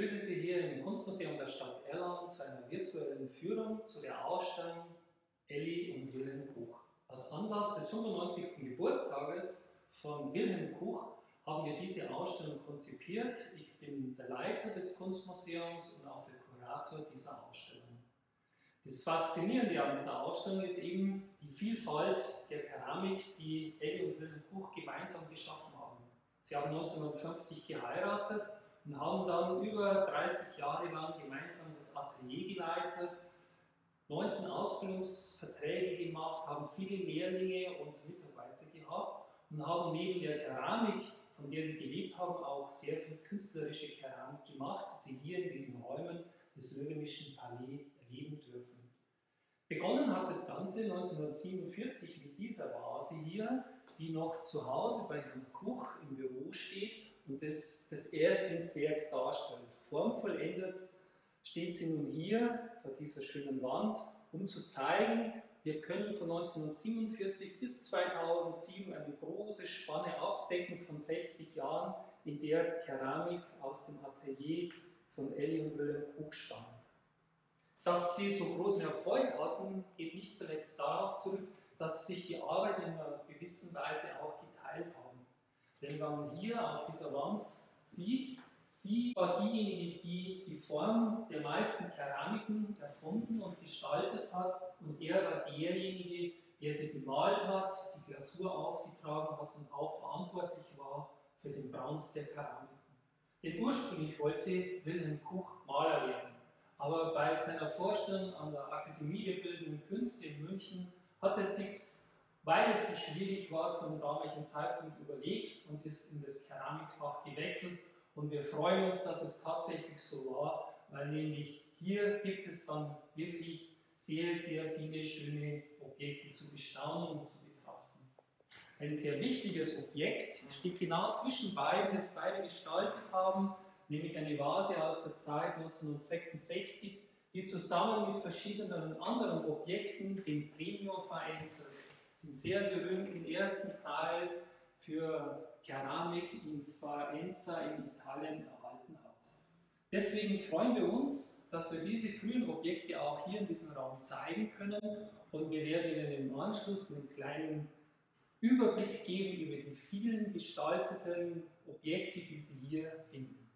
begrüße Sie hier im Kunstmuseum der Stadt Erlangen zu einer virtuellen Führung zu der Ausstellung Elli und Wilhelm Kuch. Als Anlass des 95. Geburtstages von Wilhelm Kuch haben wir diese Ausstellung konzipiert. Ich bin der Leiter des Kunstmuseums und auch der Kurator dieser Ausstellung. Das Faszinierende an dieser Ausstellung ist eben die Vielfalt der Keramik, die Elli und Wilhelm Kuch gemeinsam geschaffen haben. Sie haben 1950 geheiratet und haben dann über 30 Jahre lang gemeinsam das Atelier geleitet, 19 Ausbildungsverträge gemacht, haben viele Lehrlinge und Mitarbeiter gehabt und haben neben der Keramik, von der sie gelebt haben, auch sehr viel künstlerische Keramik gemacht, die sie hier in diesen Räumen des Löwenischen Palais erleben dürfen. Begonnen hat das Ganze 1947 mit dieser Vase hier, die noch zu Hause bei Herrn Kuch im Büro steht und das Erstlingswerk darstellt. Formvollendet steht sie nun hier vor dieser schönen Wand, um zu zeigen, wir können von 1947 bis 2007 eine große Spanne abdecken von 60 Jahren, in der Keramik aus dem Atelier von Elli und Wilhelm Kuch stammt. Dass sie so großen Erfolg hatten, geht nicht zuletzt darauf zurück, dass sie sich die Arbeit in einer gewissen Weise auch geteilt haben. Denn wenn man hier auf dieser Wand sieht, sie war diejenige, die die Form der meisten Keramiken erfunden und gestaltet hat und er war derjenige, der sie bemalt hat, die Glasur aufgetragen hat und auch verantwortlich war für den Brand der Keramiken. Denn ursprünglich wollte Wilhelm Kuch Maler werden. Aber bei seiner Vorstellung an der Akademie der Bildenden Künste in München hat er sich, weil es so schwierig war, zum damaligen Zeitpunkt überlegt und ist in das Keramikfach gewechselt. Und wir freuen uns, dass es tatsächlich so war, weil nämlich hier gibt es dann wirklich sehr, sehr viele schöne Objekte zu bestaunen und zu betrachten. Ein sehr wichtiges Objekt steht genau zwischen beiden, das beide gestaltet haben, nämlich eine Vase aus der Zeit 1966, die zusammen mit verschiedenen anderen Objekten den Premio Faenza, den sehr berühmten ersten Preis für Keramik in Faenza in Italien erhalten hat. Deswegen freuen wir uns, dass wir diese frühen Objekte auch hier in diesem Raum zeigen können und wir werden Ihnen im Anschluss einen kleinen Überblick geben über die vielen gestalteten Objekte, die Sie hier finden.